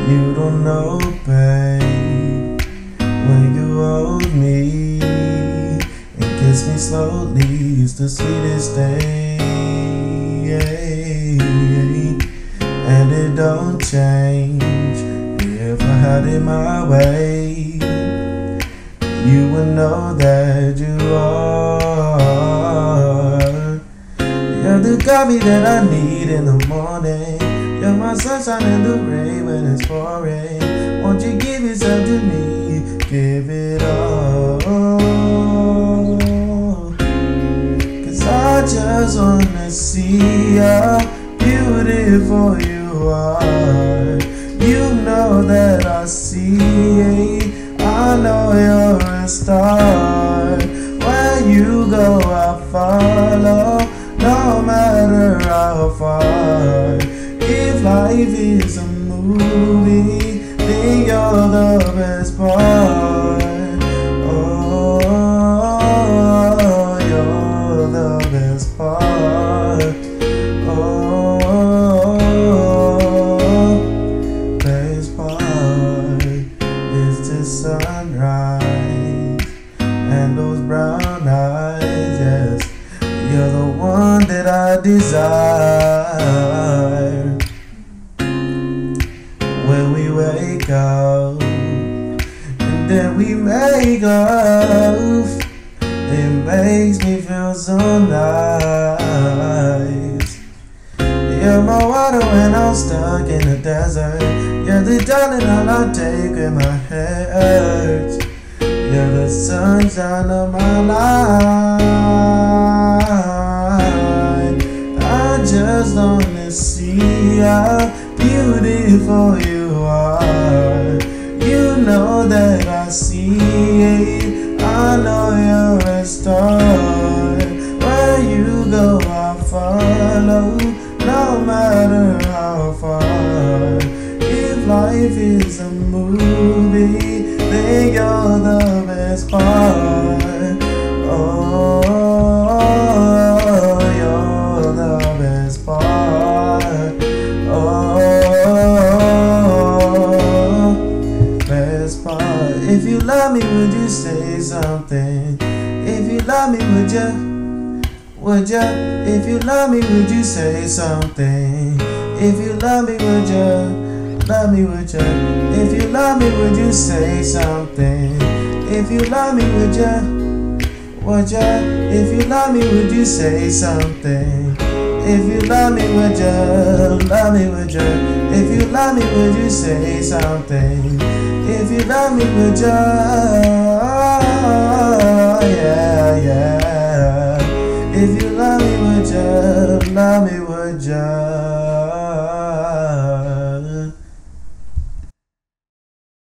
You don't know, babe, when you hold me and kiss me slowly, it's the sweetest thing. And it don't change. If I had it my way, you would know that you are. You're the coffee that I need in the morning. You're my sunshine in the rain when it's pouring. Won't you give yourself to me? Give it all. 'Cause I just wanna see how beautiful you are. You know that I see. I know you're a star. Where you go, I follow, no matter how far. If life is a movie, then you're the best part. Oh, you're the best part. Oh, best part is the sunrise and those brown eyes. Yes, you're the one that I desire. When we wake up and then we make love, it makes me feel so nice. You're my water when I'm stuck in the desert. You're the darling all I take when my head hurts. You're the sunshine of my life. I just wanna see how beautiful you are. You know that I see. I know you're a star. Where you go, I follow, no matter how far. If life is a movie, then you're the best part. Oh, you're the best part. Oh, best part. If you love me, would you say something? If you love me, would you? Would ya? If you love me, would you say something? If you love me, would ya? Love me, would ya? If you love me, would you say something? If you love me, would ya? Would ya? If you love me, would you say something? If you love me, would ya? Love me, would ya? If you love me, would you say something? If you love me, would ya? Yeah, yeah. If you love me, would ya? Love me, would ya?